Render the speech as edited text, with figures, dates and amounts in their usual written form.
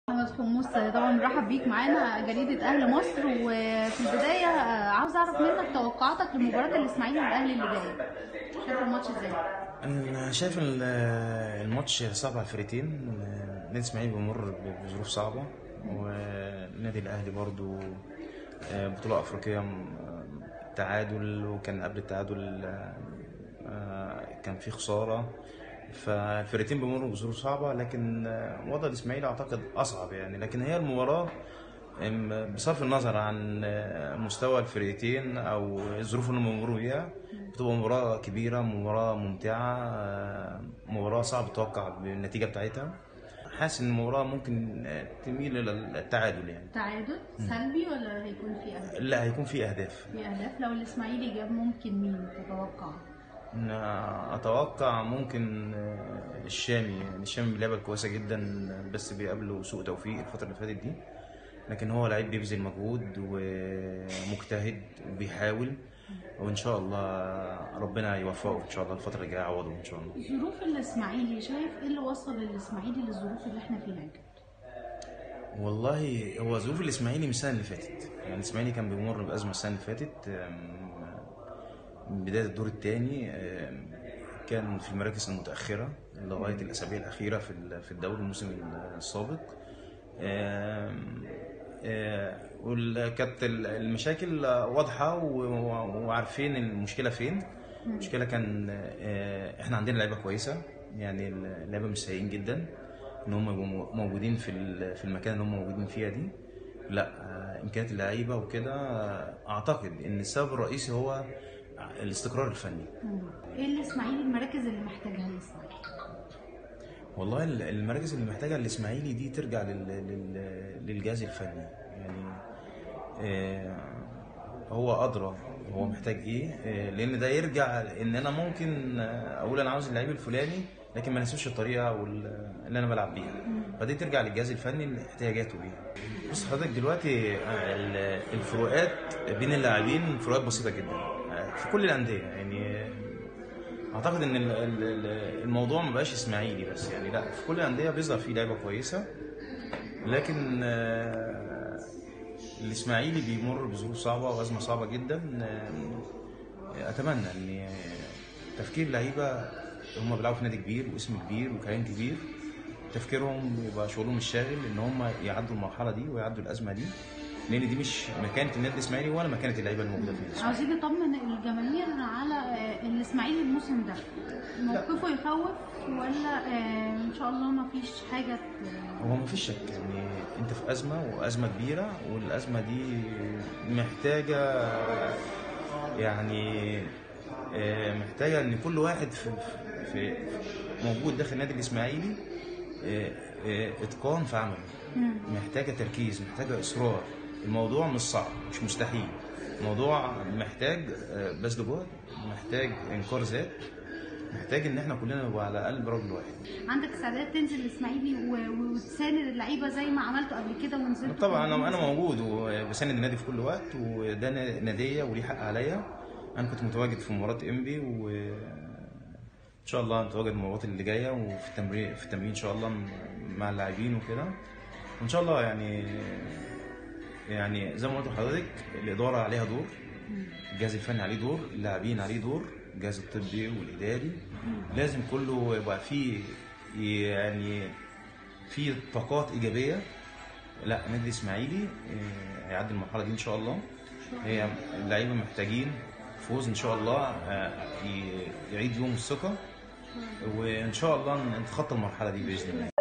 محمد حمص، طبعا مرحب بيك معانا جريدة أهل مصر. وفي البداية عاوز أعرف منك توقعاتك لمباراة الإسماعيلي والأهلي اللي جاية. شايف الماتش إزاي؟ انا شايف الماتش صعب على الفريقين. النادي الاسماعيلي بيمر بظروف صعبه، والنادي الاهلي برضو بطوله افريقيه تعادل، وكان قبل التعادل كان في خساره. فالفريقين بيمروا بظروف صعبه، لكن وضع الاسماعيلي اعتقد اصعب يعني. لكن هي المباراه بصرف النظر عن مستوى الفريقين او الظروف اللي هم بيمروا بيها، بتبقى مباراة كبيرة، مباراة ممتعة، مباراة صعب تتوقع بالنتيجة بتاعتها. حاسس ان المباراة ممكن تميل الى التعادل يعني. تعادل سلبي ولا هيكون في أهداف؟ لا، هيكون في اهداف. في أهداف. لو الإسماعيلي جاب ممكن مين تتوقع؟ اتوقع ممكن الشامي. يعني الشامي لعبة كويسة جدا، بس بيقابله سوء توفيق الفترة اللي فاتت دي. لكن هو لعيب بيبذل مجهود ومجتهد وبيحاول، وان شاء الله ربنا يوفقه ان شاء الله الفتره الجايه، يعوضه ان شاء الله. ظروف الإسماعيلي، شايف إيه اللي وصل الإسماعيلي للظروف اللي إحنا فيها دي؟ والله هو ظروف الاسماعيلي من السنه اللي فاتت. يعني الاسماعيلي كان بيمر بازمه السنه اللي فاتت، من بدايه الدور الثاني كان في المراكز المتاخره لغايه الاسابيع الاخيره في الدوري الموسم السابق. وكانت المشاكل واضحه وعارفين المشكله فين. المشكله كان احنا عندنا لعيبه كويسه، يعني اللعيبه مش سيئين جدا ان هم يبقوا موجودين في المكان اللي هم موجودين فيها دي. لا، امكانيات اللعيبه وكده. اعتقد ان السبب الرئيسي هو الاستقرار الفني. إيه الإسماعيلي المراكز اللي محتاجها الإسماعيلي؟ والله المراكز اللي محتاجها الاسماعيلي دي ترجع للجهاز الفني يعني. هو ادرى هو محتاج ايه، لان ده يرجع ان انا ممكن اقول انا عاوز اللعيب الفلاني، لكن ما نسيبش الطريقه اللي انا بلعب بيها. فدي ترجع للجهاز الفني اللي احتياجاته بيها. بص حضرتك دلوقتي الفروقات بين اللاعبين فروقات بسيطه جدا في كل الانديه يعني. اعتقد ان الموضوع ما بقاش اسماعيلي بس يعني، لا، في كل الانديه بيظهر فيه لعيبه كويسه. لكن الاسماعيلي بيمر بظروف صعبه وازمه صعبه جدا. اتمنى ان تفكير لعيبه هم بيلعبوا في نادي كبير واسم كبير وكيان كبير، تفكيرهم يبقى شغلهم الشاغل ان هم يعدوا المرحله دي ويعدوا الازمه دي، لان دي مش مكانه النادي الاسماعيلي ولا مكانه اللعيبه الموجوده في النادي. عاوزين نطمن الجماهير على الإسماعيلي الموسم ده، موقفه يخوف ولا ان شاء الله ما فيش حاجه؟ هو ما فيش شك يعني انت في ازمه، وازمه كبيره، والازمه دي محتاجه يعني محتاجه ان كل واحد في موجود داخل النادي الاسماعيلي اتقان في عمله. محتاجه تركيز، محتاجه اصرار. الموضوع مش صعب، مش مستحيل. الموضوع محتاج بذل جهد، محتاج انكار ذات، محتاج ان احنا كلنا نبقى على قلب رجل واحد. عندك استعداد تنزل الاسماعيلي وتساند اللعيبه زي ما عملته قبل كده ونزلت؟ طبعا انا موجود وبساند النادي في كل وقت، وده ناديه وليه حق عليا. انا كنت متواجد في مباراه انبي، وان شاء الله هنتواجد المباريات اللي جايه، وفي التمرين ان شاء الله مع اللاعبين وكده. وان شاء الله يعني زي ما قلت لحضرتك، الاداره عليها دور، الجهاز الفني عليه دور، اللاعبين عليه دور، الجهاز الطبي والاداري. لازم كله يبقى فيه يعني في طاقات ايجابيه. لا، النادي الاسماعيلي هيعدي المرحله دي ان شاء الله. هي اللعيبه محتاجين فوز ان شاء الله، يعيد يوم الثقه، وان شاء الله نتخطى المرحله دي باذن الله.